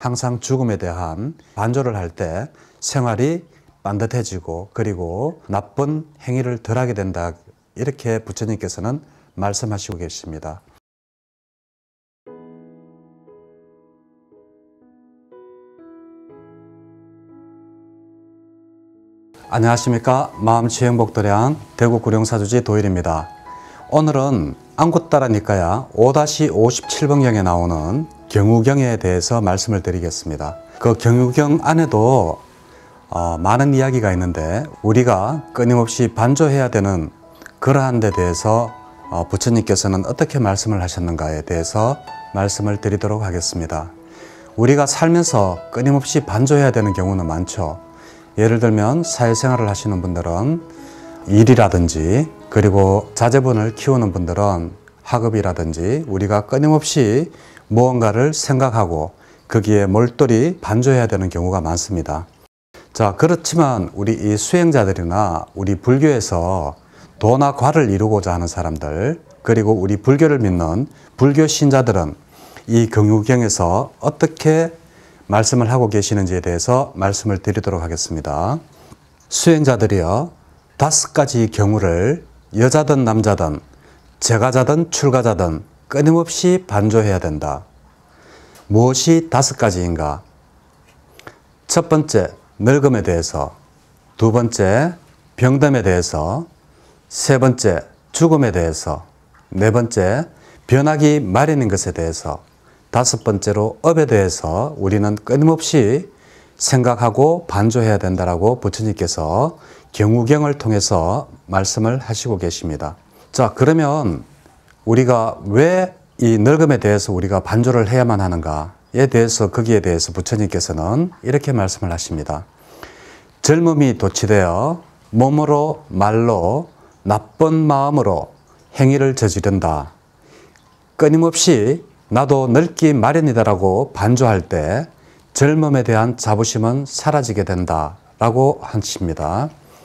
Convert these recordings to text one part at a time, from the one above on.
항상 죽음에 대한 반조를 할 때 생활이 반듯해지고 그리고 나쁜 행위를 덜 하게 된다. 이렇게 부처님께서는 말씀하시고 계십니다. 안녕하십니까. 마음치행복도량 대구 구룡사주지 도일입니다. 오늘은 안굿따라니까야 5-57번경에 나오는 경우경에 대해서 말씀을 드리겠습니다. 그 경우경 안에도 많은 이야기가 있는데 우리가 끊임없이 반조해야 되는 그러한 데 대해서 부처님께서는 어떻게 말씀을 하셨는가에 대해서 말씀을 드리도록 하겠습니다. 우리가 살면서 끊임없이 반조해야 되는 경우는 많죠. 예를 들면 사회생활을 하시는 분들은 일이라든지 그리고 자제분을 키우는 분들은 학업이라든지 우리가 끊임없이 무언가를 생각하고 거기에 몰두히 반조해야 되는 경우가 많습니다. 자, 그렇지만 우리 이 수행자들이나 우리 불교에서 도나 과를 이루고자 하는 사람들 그리고 우리 불교를 믿는 불교 신자들은 이 경우경에서 어떻게 말씀을 하고 계시는지에 대해서 말씀을 드리도록 하겠습니다. 수행자들이요 5가지 경우를 여자든 남자든 재가자든 출가자든 끊임없이 반조해야 된다. 무엇이 5가지인가? 첫 번째, 늙음에 대해서. 두 번째, 병듦에 대해서. 세 번째, 죽음에 대해서. 네 번째, 변하기 마련인 것에 대해서. 다섯 번째로 업에 대해서 우리는 끊임없이 생각하고 반조해야 된다라고 부처님께서 경우경을 통해서 말씀을 하시고 계십니다. 자, 그러면 우리가 왜 이 늙음에 대해서 우리가 반조를 해야만 하는가에 대해서 거기에 대해서 부처님께서는 이렇게 말씀을 하십니다. 젊음이 도취되어 몸으로 말로 나쁜 마음으로 행위를 저지른다. 끊임없이 나도 늙기 마련이다라고 반조할 때 젊음에 대한 자부심은 사라지게 된다라고 하십니다.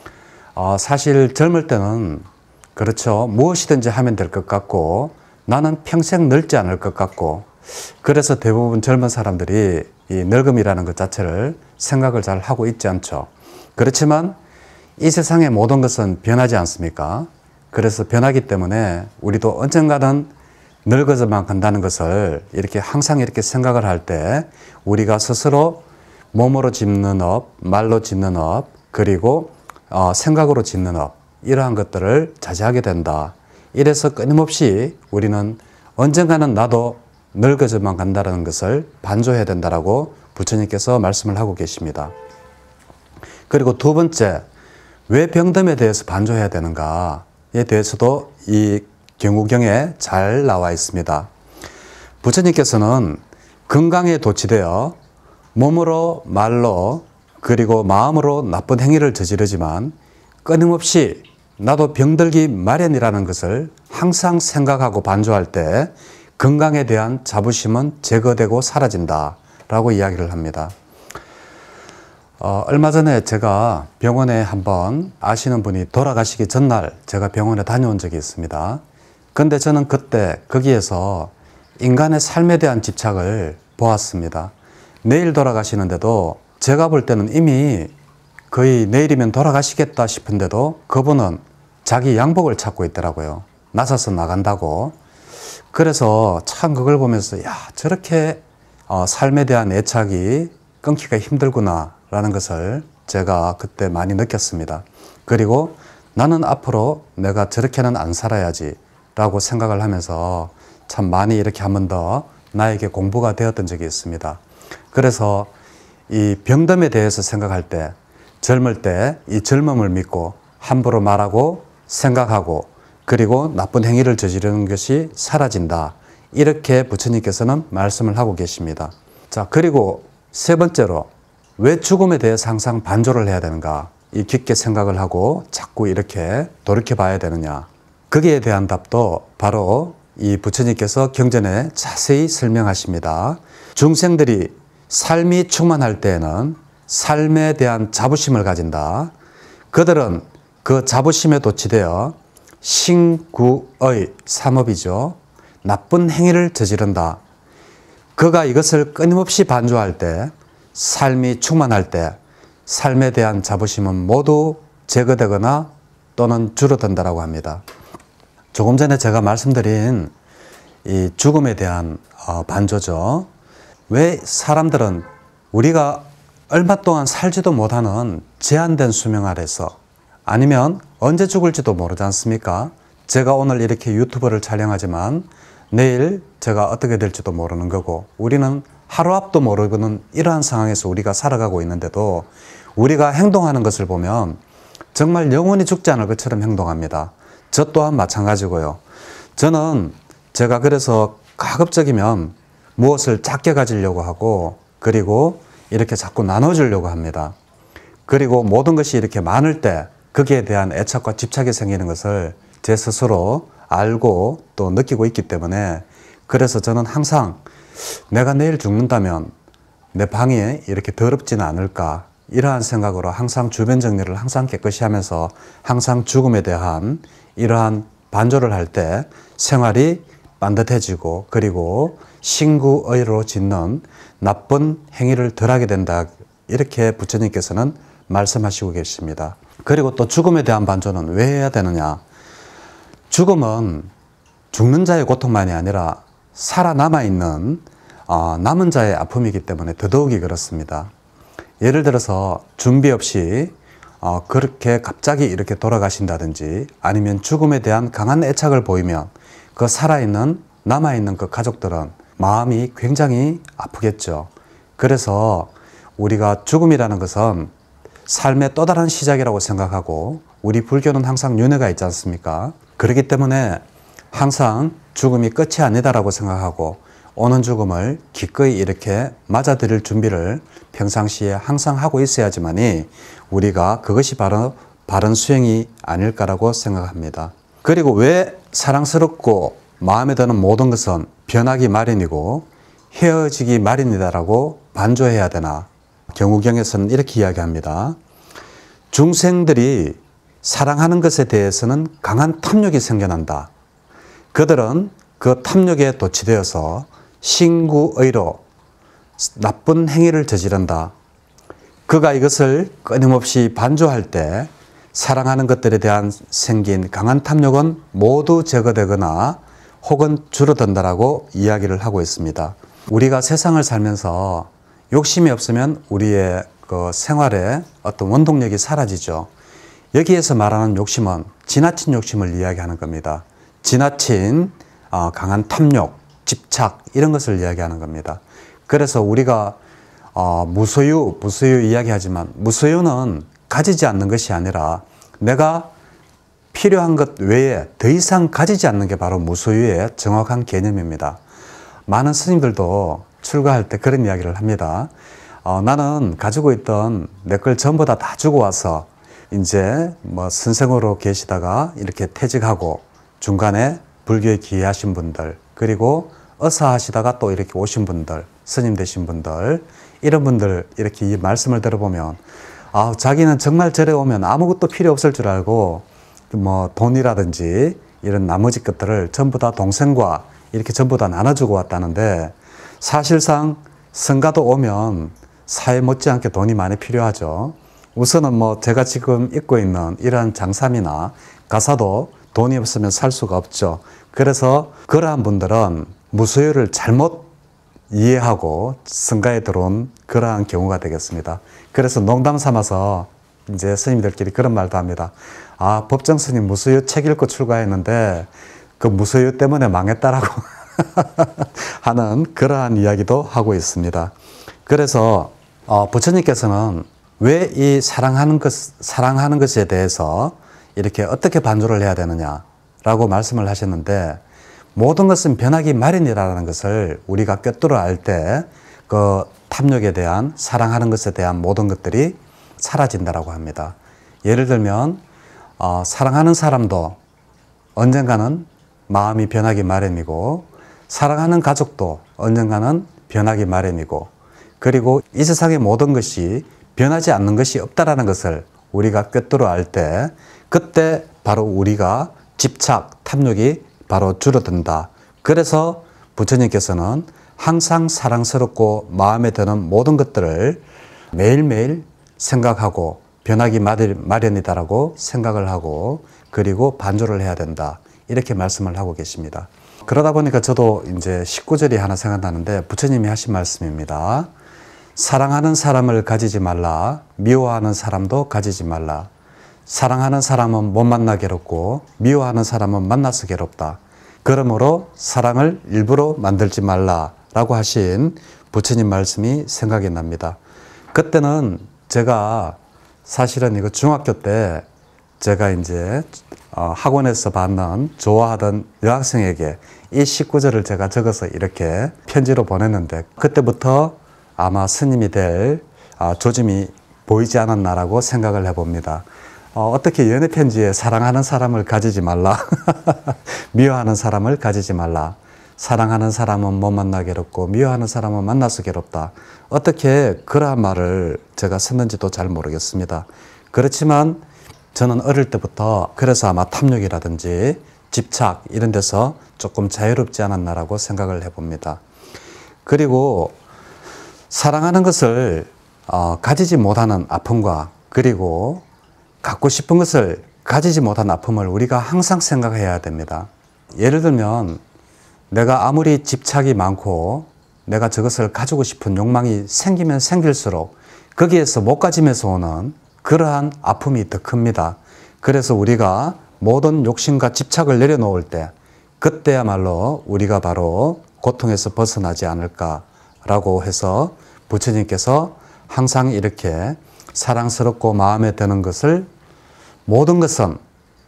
사실 젊을 때는 그렇죠. 무엇이든지 하면 될 것 같고 나는 평생 늙지 않을 것 같고 그래서 대부분 젊은 사람들이 이 늙음이라는 것 자체를 생각을 잘 하고 있지 않죠. 그렇지만 이 세상의 모든 것은 변하지 않습니까? 그래서 변하기 때문에 우리도 언젠가는 늙어져만 간다는 것을 이렇게 항상 이렇게 생각을 할 때 우리가 스스로 몸으로 짓는 업, 말로 짓는 업, 그리고 생각으로 짓는 업 이러한 것들을 자제하게 된다. 이래서 끊임없이 우리는 언젠가는 나도 늙어져만 간다는 것을 반조해야 된다라고 부처님께서 말씀을 하고 계십니다. 그리고 두 번째, 왜 병듦에 대해서 반조해야 되는가에 대해서도 이 경우경에 잘 나와 있습니다. 부처님께서는 건강에 도취되어 몸으로 말로 그리고 마음으로 나쁜 행위를 저지르지만 끊임없이 나도 병들기 마련이라는 것을 항상 생각하고 반조할 때 건강에 대한 자부심은 제거되고 사라진다라고 이야기를 합니다. 얼마 전에 제가 병원에 한번 아시는 분이 돌아가시기 전날 제가 병원에 다녀온 적이 있습니다. 근데 저는 그때 거기에서 인간의 삶에 대한 집착을 보았습니다. 내일 돌아가시는데도 제가 볼 때는 이미 거의 내일이면 돌아가시겠다 싶은데도 그분은 자기 양복을 찾고 있더라고요. 나서서 나간다고. 그래서 참 그걸 보면서 야, 저렇게 삶에 대한 애착이 끊기가 힘들구나 라는 것을 제가 그때 많이 느꼈습니다. 그리고 나는 앞으로 내가 저렇게는 안 살아야지 라고 생각을 하면서 참 많이 이렇게 한 번 더 나에게 공부가 되었던 적이 있습니다. 그래서 이 병듦에 대해서 생각할 때 젊을 때 이 젊음을 믿고 함부로 말하고 생각하고 그리고 나쁜 행위를 저지르는 것이 사라진다. 이렇게 부처님께서는 말씀을 하고 계십니다. 자, 그리고 세 번째로 왜 죽음에 대해서 항상 반조를 해야 되는가? 이 깊게 생각을 하고 자꾸 이렇게 돌이켜 봐야 되느냐? 거기에 대한 답도 바로 이 부처님께서 경전에 자세히 설명하십니다. 중생들이 삶이 충만할 때에는 삶에 대한 자부심을 가진다. 그들은 그 자부심에 도취되어 신구의 삼업이죠. 나쁜 행위를 저지른다. 그가 이것을 끊임없이 반조할 때, 삶이 충만할 때 삶에 대한 자부심은 모두 제거되거나 또는 줄어든다고 합니다. 조금 전에 제가 말씀드린 이 죽음에 대한 반조죠. 왜 사람들은 우리가 얼마 동안 살지도 못하는 제한된 수명 아래서, 아니면 언제 죽을지도 모르지 않습니까? 제가 오늘 이렇게 유튜브를 촬영하지만 내일 제가 어떻게 될지도 모르는 거고, 우리는 하루 앞도 모르는 이러한 상황에서 우리가 살아가고 있는데도 우리가 행동하는 것을 보면 정말 영원히 죽지 않을 것처럼 행동합니다. 저 또한 마찬가지고요. 저는 제가 그래서 가급적이면 무엇을 작게 가지려고 하고, 그리고 이렇게 자꾸 나눠주려고 합니다. 그리고 모든 것이 이렇게 많을 때 거기에 대한 애착과 집착이 생기는 것을 제 스스로 알고 또 느끼고 있기 때문에, 그래서 저는 항상 내가 내일 죽는다면 내 방이 이렇게 더럽지는 않을까, 이러한 생각으로 항상 주변 정리를 항상 깨끗이 하면서 항상 죽음에 대한 이러한 반조를 할 때 생활이 반듯해지고, 그리고 신구의로 짓는 나쁜 행위를 덜하게 된다, 이렇게 부처님께서는 말씀하시고 계십니다. 그리고 또 죽음에 대한 반조는 왜 해야 되느냐? 죽음은 죽는 자의 고통만이 아니라 살아남아 있는 남은 자의 아픔이기 때문에 더더욱이 그렇습니다. 예를 들어서 준비 없이 그렇게 갑자기 이렇게 돌아가신다든지, 아니면 죽음에 대한 강한 애착을 보이면 그 살아있는 남아있는 그 가족들은 마음이 굉장히 아프겠죠. 그래서 우리가 죽음이라는 것은 삶의 또 다른 시작이라고 생각하고, 우리 불교는 항상 윤회가 있지 않습니까? 그렇기 때문에 항상 죽음이 끝이 아니다라고 생각하고, 오는 죽음을 기꺼이 이렇게 맞아들일 준비를 평상시에 항상 하고 있어야지만이 우리가 그것이 바로 바른 수행이 아닐까라고 생각합니다. 그리고 왜 사랑스럽고 마음에 드는 모든 것은 변하기 마련이고 헤어지기 마련이다라고 반조해야 되나? 경우경에서는 이렇게 이야기합니다. 중생들이 사랑하는 것에 대해서는 강한 탐욕이 생겨난다. 그들은 그 탐욕에 도취되어서 신구의로 나쁜 행위를 저지른다. 그가 이것을 끊임없이 반조할 때 사랑하는 것들에 대한 생긴 강한 탐욕은 모두 제거되거나 혹은 줄어든다라고 이야기를 하고 있습니다. 우리가 세상을 살면서 욕심이 없으면 우리의 그 생활에 어떤 원동력이 사라지죠. 여기에서 말하는 욕심은 지나친 욕심을 이야기하는 겁니다. 지나친 강한 탐욕, 집착, 이런 것을 이야기하는 겁니다. 그래서 우리가 무소유 이야기하지만, 무소유는 가지지 않는 것이 아니라 내가 필요한 것 외에 더 이상 가지지 않는 게 바로 무소유의 정확한 개념입니다. 많은 스님들도 출가할 때 그런 이야기를 합니다. 나는 가지고 있던 내 걸 전부 다 주고 와서 이제 뭐 선생으로 계시다가 이렇게 퇴직하고 중간에 불교에 기여하신 분들, 그리고 어사하시다가 또 이렇게 오신 분들, 스님 되신 분들, 이런 분들 이렇게 이 말씀을 들어보면 자기는 정말 절에 오면 아무것도 필요 없을 줄 알고 뭐 돈이라든지 이런 나머지 것들을 전부 다 동생과 이렇게 전부 다 나눠주고 왔다는데, 사실상 성가도 오면 사회 못지않게 돈이 많이 필요하죠. 우선은 뭐 제가 지금 입고 있는 이러한 장삼이나 가사도 돈이 없으면 살 수가 없죠. 그래서 그러한 분들은 무소유를 잘못 이해하고 성가에 들어온 그러한 경우가 되겠습니다. 그래서 농담 삼아서 이제 스님들끼리 그런 말도 합니다. 법정 스님 무소유 책 읽고 출가했는데 그 무소유 때문에 망했다라고 하는 그러한 이야기도 하고 있습니다. 그래서 부처님께서는 왜 이 사랑하는 것에 대해서 이렇게 어떻게 반조를 해야 되느냐라고 말씀을 하셨는데, 모든 것은 변하기 마련이라는 것을 우리가 꿰뚫어 알 때 그 탐욕에 대한, 사랑하는 것에 대한 모든 것들이 사라진다라고 합니다. 예를 들면 사랑하는 사람도 언젠가는 마음이 변하기 마련이고, 사랑하는 가족도 언젠가는 변하기 마련이고, 그리고 이 세상의 모든 것이 변하지 않는 것이 없다라는 것을 우리가 꿰뚫어 알 때, 그때 바로 우리가 집착, 탐욕이 바로 줄어든다. 그래서 부처님께서는 항상 사랑스럽고 마음에 드는 모든 것들을 매일매일 생각하고 변하기 마련이다라고 생각을 하고 그리고 반조를 해야 된다. 이렇게 말씀을 하고 계십니다. 그러다 보니까 저도 이제 19절이 하나 생각나는데 부처님이 하신 말씀입니다. 사랑하는 사람을 가지지 말라. 미워하는 사람도 가지지 말라. 사랑하는 사람은 못 만나 괴롭고 미워하는 사람은 만나서 괴롭다. 그러므로 사랑을 일부러 만들지 말라라고 하신 부처님 말씀이 생각이 납니다. 그때는 제가 사실은 이거 중학교 때 제가 이제 학원에서 받는 좋아하던 여학생에게 이 19절을 제가 적어서 이렇게 편지로 보냈는데 그때부터 아마 스님이 될 조짐이 보이지 않았나라고 생각을 해봅니다. 어떻게 연애 편지에 사랑하는 사람을 가지지 말라, 미워하는 사람을 가지지 말라, 사랑하는 사람은 못 만나 괴롭고 미워하는 사람은 만나서 괴롭다. 어떻게 그러한 말을 제가 썼는지도 잘 모르겠습니다. 그렇지만 저는 어릴 때부터 그래서 아마 탐욕이라든지 집착 이런 데서 조금 자유롭지 않았나라고 생각을 해봅니다. 그리고 사랑하는 것을 가지지 못하는 아픔과 그리고 갖고 싶은 것을 가지지 못한 아픔을 우리가 항상 생각해야 됩니다. 예를 들면 내가 아무리 집착이 많고 내가 저것을 가지고 싶은 욕망이 생기면 생길수록 거기에서 못 가짐에서 오는 그러한 아픔이 더 큽니다. 그래서 우리가 모든 욕심과 집착을 내려놓을 때 그때야말로 우리가 바로 고통에서 벗어나지 않을까라고 해서 부처님께서 항상 이렇게 사랑스럽고 마음에 드는 것을 모든 것은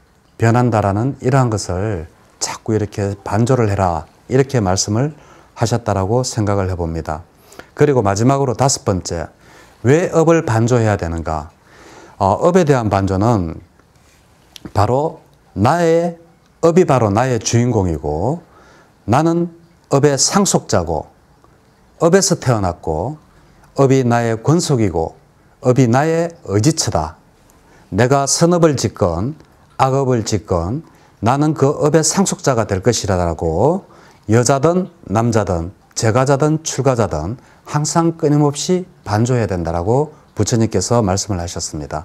변한다라는 이러한 것을 자꾸 이렇게 반조를 해라 이렇게 말씀을 하셨다라고 생각을 해봅니다. 그리고 마지막으로 5번째, 왜 업을 반조해야 되는가? 업에 대한 반조는 바로 업이 바로 나의 주인공이고 나는 업의 상속자고 업에서 태어났고 업이 나의 권속이고 업이 나의 의지처다. 내가 선업을 짓건 악업을 짓건 나는 그 업의 상속자가 될 것이라고 여자든 남자든 재가자든 출가자든 항상 끊임없이 반조해야 된다라고 부처님께서 말씀을 하셨습니다.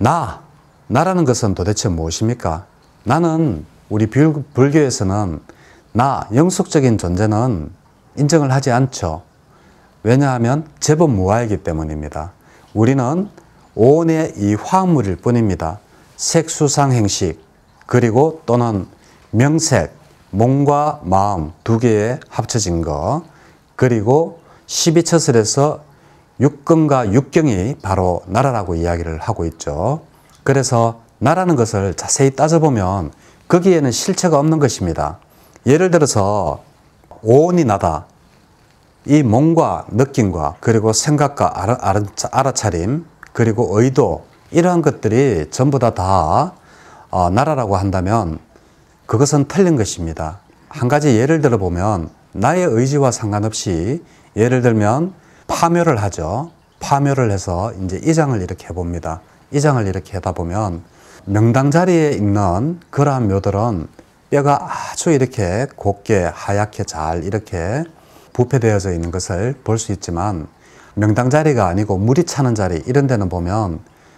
나라는 것은 도대체 무엇입니까? 나는 우리 불교에서는 영속적인 존재는 인정을 하지 않죠. 왜냐하면 제법 무아이기 때문입니다. 우리는 오온의 이 화합물일 뿐입니다. 색수상행식 그리고 또는 명색, 몸과 마음 두 개에 합쳐진 거 그리고 12처설에서 육근과 육경이 바로 나라라고 이야기를 하고 있죠. 그래서 나라는 것을 자세히 따져보면 거기에는 실체가 없는 것입니다. 예를 들어서 오온이 나다. 이 몸과 느낌과 그리고 생각과 알아차림 그리고 의도 이러한 것들이 전부 다 나라라고 한다면 그것은 틀린 것입니다. 한 가지 예를 들어보면 나의 의지와 상관없이 예를 들면 파묘를 하죠. 파묘를 해서 이제 이장을 이렇게 해봅니다. 이장을 이렇게 하다 보면 명당 자리에 있는 그러한 묘들은 뼈가 아주 이렇게 곱게 하얗게 잘 이렇게 부패되어져 있는 것을 볼 수 있지만 명당 자리가 아니고 물이 차는 자리 이런 데는 보면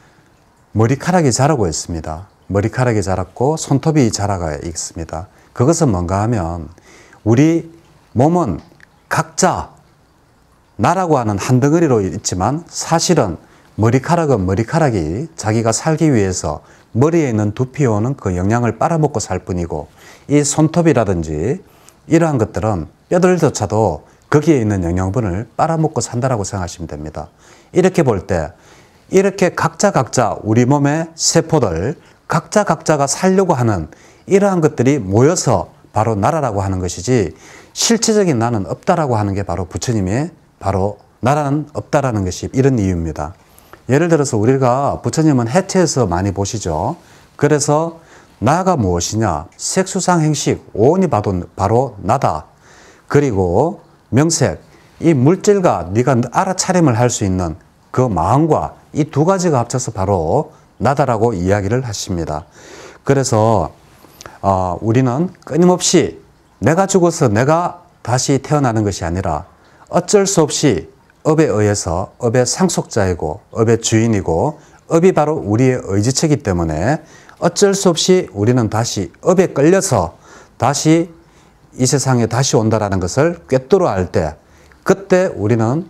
머리카락이 자라고 있습니다. 머리카락이 자랐고 손톱이 자라가 있습니다. 그것은 뭔가 하면 우리 몸은 각자 나라고 하는 한 덩어리로 있지만 사실은 머리카락은 머리카락이 자기가 살기 위해서 머리에 있는 두피에 오는 그 영양을 빨아먹고 살 뿐이고 이 손톱이라든지 이러한 것들은 뼈들조차도 거기에 있는 영양분을 빨아먹고 산다라고 생각하시면 됩니다. 이렇게 볼 때 이렇게 각자 우리 몸의 세포들 각자가 살려고 하는 이러한 것들이 모여서 바로 나라라고 하는 것이지 실체적인 나는 없다라고 하는 게 바로 부처님의 바로 나라는 없다라는 것이 이런 이유입니다. 예를 들어서 우리가 부처님은 해체해서 많이 보시죠. 그래서 나가 무엇이냐? 색수상행식 오온이 바로 나다. 그리고 명색 이 물질과 네가 알아차림을 할 수 있는 그 마음과 이 두 가지가 합쳐서 바로 나다라고 이야기를 하십니다. 그래서 우리는 끊임없이 내가 죽어서 내가 다시 태어나는 것이 아니라 어쩔 수 없이 업에 의해서 업의 상속자이고 업의 주인이고 업이 바로 우리의 의지체이기 때문에 어쩔 수 없이 우리는 다시 업에 끌려서 다시 이 세상에 다시 온다라는 것을 꿰뚫어 알 때, 그때 우리는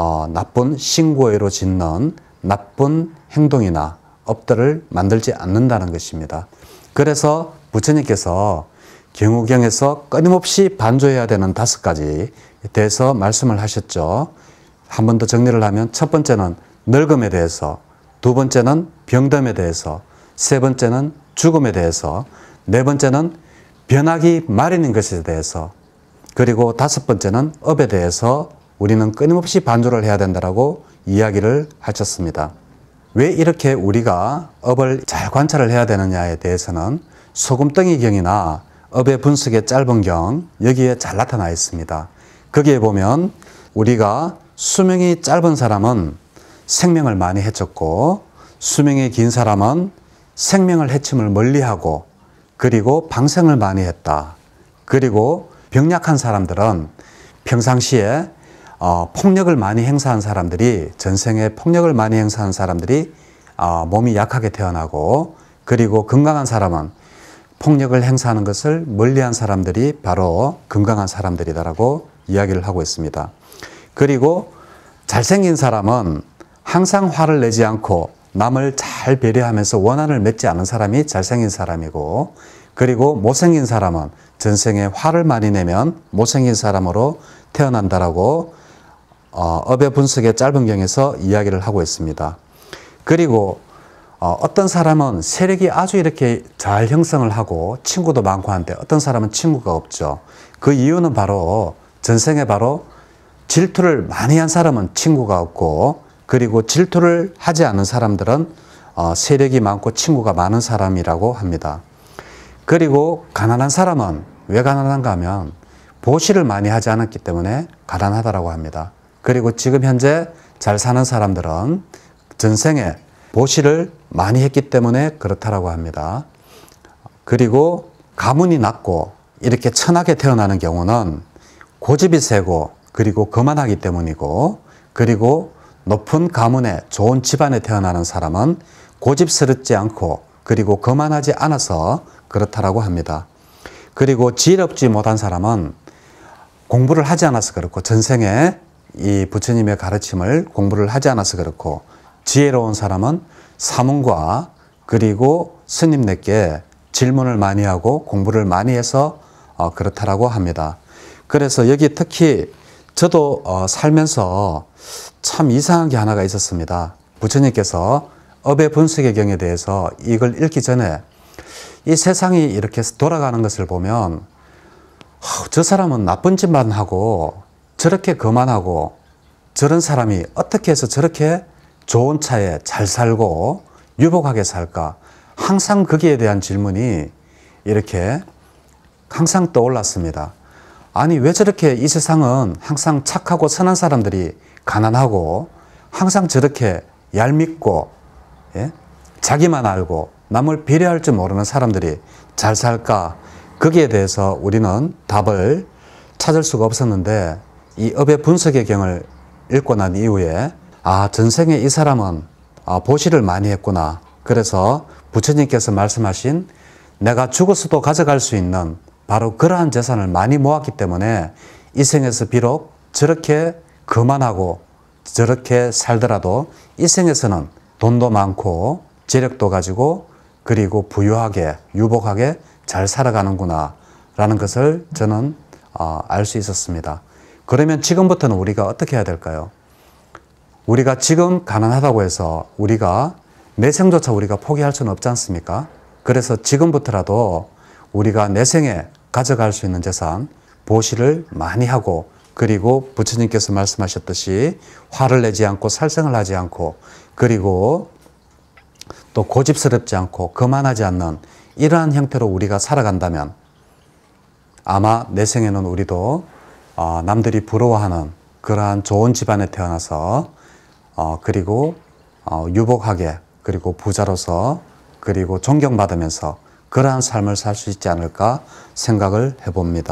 나쁜 신고의로 짓는 나쁜 행동이나 업들을 만들지 않는다는 것입니다. 그래서 부처님께서 경우경에서 끊임없이 반조해야 되는 5가지에 대해서 말씀을 하셨죠. 한 번 더 정리를 하면, 첫 번째는 늙음에 대해서, 두 번째는 병듦에 대해서, 세 번째는 죽음에 대해서, 네 번째는 변하기 마련인 것에 대해서, 그리고 다섯 번째는 업에 대해서 우리는 끊임없이 반조를 해야 된다라고 이야기를 하셨습니다. 왜 이렇게 우리가 업을 잘 관찰을 해야 되느냐에 대해서는 소금덩이경이나 업의 분석의 짧은 경, 여기에 잘 나타나 있습니다. 거기에 보면 우리가 수명이 짧은 사람은 생명을 많이 해쳤고, 수명이 긴 사람은 생명을 해침을 멀리하고, 그리고 방생을 많이 했다. 그리고 병약한 사람들은 평상시에 폭력을 많이 행사한 사람들이, 전생에 폭력을 많이 행사한 사람들이 몸이 약하게 태어나고, 그리고 건강한 사람은 폭력을 행사하는 것을 멀리한 사람들이 바로 건강한 사람들이다라고 이야기를 하고 있습니다. 그리고 잘생긴 사람은 항상 화를 내지 않고 남을 잘 배려하면서 원한을 맺지 않은 사람이 잘생긴 사람이고, 그리고 못생긴 사람은 전생에 화를 많이 내면 못생긴 사람으로 태어난다라고 업의 분석의 짧은 경에서 이야기를 하고 있습니다. 그리고 어떤 사람은 세력이 아주 이렇게 잘 형성을 하고 친구도 많고 한데 어떤 사람은 친구가 없죠. 그 이유는 바로 전생에 바로 질투를 많이 한 사람은 친구가 없고, 그리고 질투를 하지 않은 사람들은 세력이 많고 친구가 많은 사람이라고 합니다. 그리고 가난한 사람은 왜 가난한가 하면 보시를 많이 하지 않았기 때문에 가난하다라고 합니다. 그리고 지금 현재 잘 사는 사람들은 전생에 보시를 많이 했기 때문에 그렇다라고 합니다. 그리고 가문이 낮고 이렇게 천하게 태어나는 경우는 고집이 세고, 그리고 거만하기 때문이고, 그리고 높은 가문에 좋은 집안에 태어나는 사람은 고집스럽지 않고 그리고 거만하지 않아서 그렇다라고 합니다. 그리고 지혜롭지 못한 사람은 공부를 하지 않아서 그렇고, 전생에 이 부처님의 가르침을 공부를 하지 않아서 그렇고, 지혜로운 사람은 사문과 그리고 스님네께 질문을 많이 하고 공부를 많이 해서 그렇다라고 합니다. 그래서 여기 특히 저도 살면서 참 이상한 게 하나가 있었습니다. 부처님께서 업의 분석의 경에 대해서 이걸 읽기 전에 이 세상이 이렇게 돌아가는 것을 보면 저 사람은 나쁜 짓만 하고 저렇게 거만하고 저런 사람이 어떻게 해서 저렇게 좋은 차에 잘 살고 유복하게 살까? 항상 거기에 대한 질문이 이렇게 항상 떠올랐습니다. 아니 왜 저렇게 이 세상은 항상 착하고 선한 사람들이 가난하고 항상 저렇게 얄밉고 자기만 알고 남을 배려할 줄 모르는 사람들이 잘 살까? 거기에 대해서 우리는 답을 찾을 수가 없었는데, 이 업의 분석의 경을 읽고 난 이후에 전생에 이 사람은 보시를 많이 했구나. 그래서 부처님께서 말씀하신 내가 죽어서도 가져갈 수 있는 바로 그러한 재산을 많이 모았기 때문에 이 생에서 비록 저렇게 거만하고 저렇게 살더라도 이 생에서는 돈도 많고 재력도 가지고 그리고 부유하게 유복하게 잘 살아가는구나 라는 것을 저는 알 수 있었습니다. 그러면 지금부터는 우리가 어떻게 해야 될까요? 우리가 지금 가난하다고 해서 우리가 내생조차 우리가 포기할 수는 없지 않습니까? 그래서 지금부터라도 우리가 내생에 가져갈 수 있는 재산, 보시를 많이 하고, 그리고 부처님께서 말씀하셨듯이 화를 내지 않고 살생을 하지 않고, 그리고 또 고집스럽지 않고 거만하지 않는 이러한 형태로 우리가 살아간다면 아마 내생에는 우리도 남들이 부러워하는 그러한 좋은 집안에 태어나서 그리고 유복하게, 그리고 부자로서, 그리고 존경받으면서 그러한 삶을 살 수 있지 않을까 생각을 해봅니다.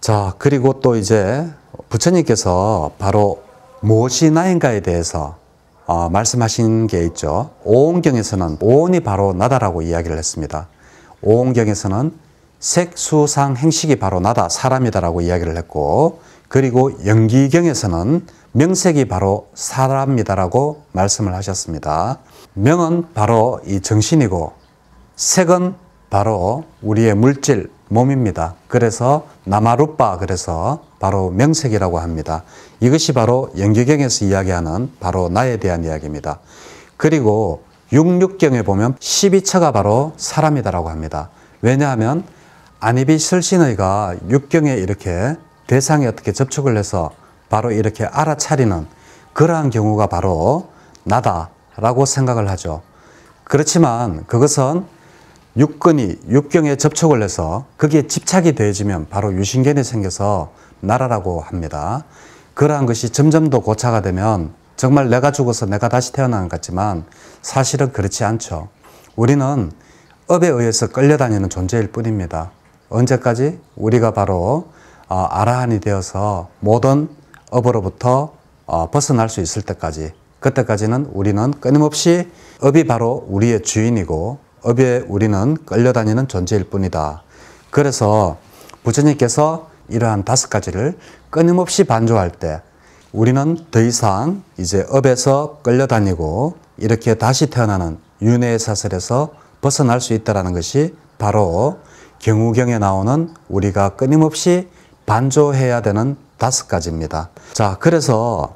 자, 그리고 또 이제 부처님께서 바로 무엇이 나인가에 대해서 말씀하신 게 있죠. 오온경에서는 오온이 바로 나다라고 이야기를 했습니다. 오온경에서는 색수상 행식이 바로 나다, 사람이다라고 이야기를 했고, 그리고 영기경에서는 명색이 바로 사람이다라고 말씀을 하셨습니다. 명은 바로 이 정신이고, 색은 바로 우리의 물질, 몸입니다. 그래서 나마루빠, 그래서 바로 명색이라고 합니다. 이것이 바로 영기경에서 이야기하는 바로 나에 대한 이야기입니다. 그리고 육육경에 보면 12처가 바로 사람이다라고 합니다. 왜냐하면 안이비 설신의가 육경에 이렇게 대상에 어떻게 접촉을 해서 바로 이렇게 알아차리는 그러한 경우가 바로 나다라고 생각을 하죠. 그렇지만 그것은 육근이 육경에 접촉을 해서 거기에 집착이 되어지면 바로 유신견이 생겨서 나라라고 합니다. 그러한 것이 점점 더 고차가 되면 정말 내가 죽어서 내가 다시 태어나는 것 같지만 사실은 그렇지 않죠. 우리는 업에 의해서 끌려다니는 존재일 뿐입니다. 언제까지? 우리가 바로 아라한이 되어서 모든 업으로부터 벗어날 수 있을 때까지, 그때까지는 우리는 끊임없이 업이 바로 우리의 주인이고 업에 우리는 끌려다니는 존재일 뿐이다. 그래서 부처님께서 이러한 5가지를 끊임없이 반조할 때 우리는 더 이상 이제 업에서 끌려다니고 이렇게 다시 태어나는 윤회의 사슬에서 벗어날 수 있다는 것이 바로 경우경에 나오는 우리가 끊임없이 반조해야 되는 5가지입니다. 자, 그래서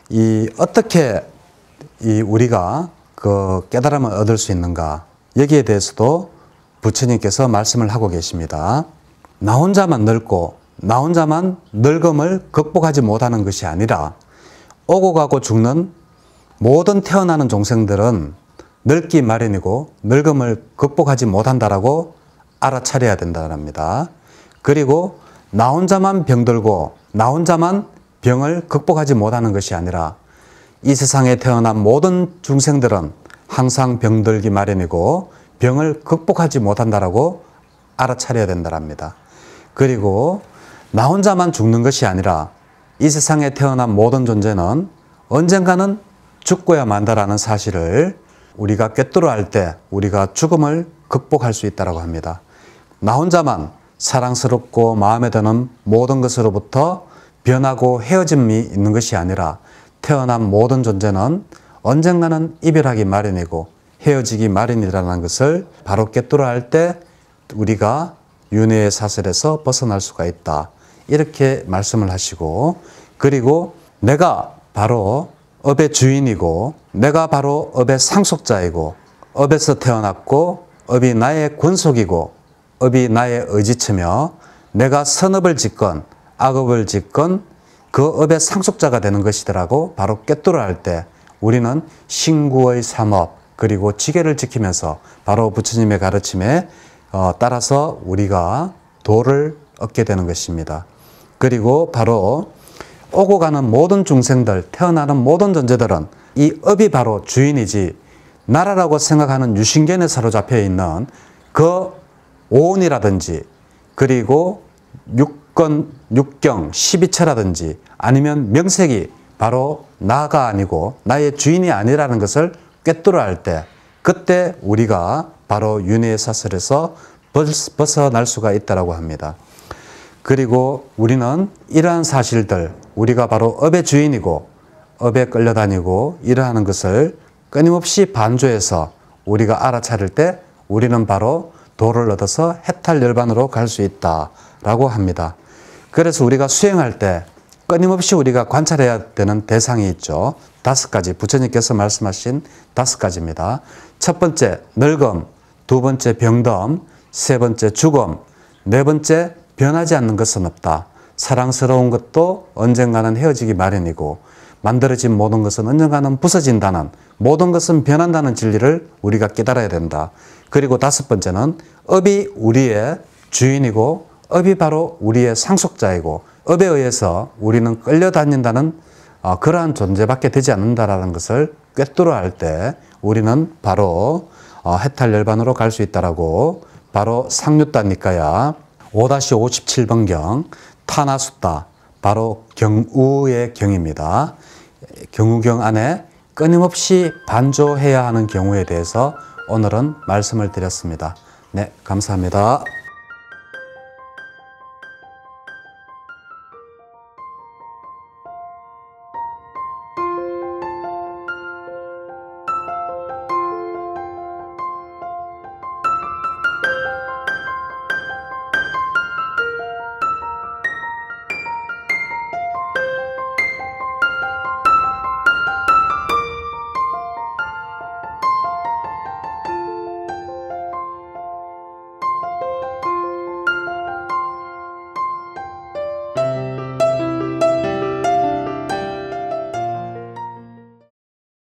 어떻게 우리가 그 깨달음을 얻을 수 있는가? 여기에 대해서도 부처님께서 말씀을 하고 계십니다. 나 혼자만 늙고 나 혼자만 늙음을 극복하지 못하는 것이 아니라 오고 가고 죽는 모든 태어나는 종생들은 늙기 마련이고 늙음을 극복하지 못한다라고 알아차려야 된다랍니다. 그리고 나 혼자만 병들고 나 혼자만 병을 극복하지 못하는 것이 아니라 이 세상에 태어난 모든 중생들은 항상 병들기 마련이고 병을 극복하지 못한다라고 알아차려야 된다랍니다. 그리고 나 혼자만 죽는 것이 아니라 이 세상에 태어난 모든 존재는 언젠가는 죽고야 만다라는 사실을 우리가 꿰뚫어 알 때 우리가 죽음을 극복할 수 있다고 합니다. 나 혼자만 사랑스럽고 마음에 드는 모든 것으로부터 변하고 헤어짐이 있는 것이 아니라 태어난 모든 존재는 언젠가는 이별하기 마련이고 헤어지기 마련이라는 것을 바로 꿰뚫어 알 때 우리가 윤회의 사슬에서 벗어날 수가 있다. 이렇게 말씀을 하시고, 그리고 내가 바로 업의 주인이고 내가 바로 업의 상속자이고 업에서 태어났고 업이 나의 권속이고 업이 나의 의지처며 내가 선업을 짓건 악업을 짓건 그 업의 상속자가 되는 것이더라고 바로 꿰뚫어 알 때 우리는 신구의 삼업 그리고 지계를 지키면서 바로 부처님의 가르침에 따라서 우리가 도를 얻게 되는 것입니다. 그리고 바로 오고 가는 모든 중생들, 태어나는 모든 존재들은 이 업이 바로 주인이지 나라라고 생각하는 유신견에 사로잡혀 있는 그 오온이라든지 그리고 육경, 12처라든지 아니면 명색이 바로 나가 아니고 나의 주인이 아니라는 것을 꿰뚫어 알 때 그때 우리가 바로 윤회의 사슬에서 벗어날 수가 있다고 합니다. 그리고 우리는 이러한 사실들, 우리가 바로 업의 주인이고 업에 끌려다니고 이러하는 것을 끊임없이 반조해서 우리가 알아차릴 때 우리는 바로 도를 얻어서 해탈열반으로 갈 수 있다라고 합니다. 그래서 우리가 수행할 때 끊임없이 우리가 관찰해야 되는 대상이 있죠. 5가지, 부처님께서 말씀하신 5가지입니다. 첫 번째, 늙음. 두 번째, 병듦. 세 번째, 죽음. 네 번째, 변하지 않는 것은 없다. 사랑스러운 것도 언젠가는 헤어지기 마련이고 만들어진 모든 것은 언젠가는 부서진다는, 모든 것은 변한다는 진리를 우리가 깨달아야 된다. 그리고 5번째는 업이 우리의 주인이고 업이 바로 우리의 상속자이고 업에 의해서 우리는 끌려다닌다는 그러한 존재밖에 되지 않는다라는 것을 꿰뚫어 알 때 우리는 바로 해탈열반으로 갈 수 있다라고 바로 상류단 니까야 5-57번경 타나숫다. 바로 경우의 경입니다. 경우경 안에 끊임없이 반조해야 하는 경우에 대해서 오늘은 말씀을 드렸습니다. 네, 감사합니다.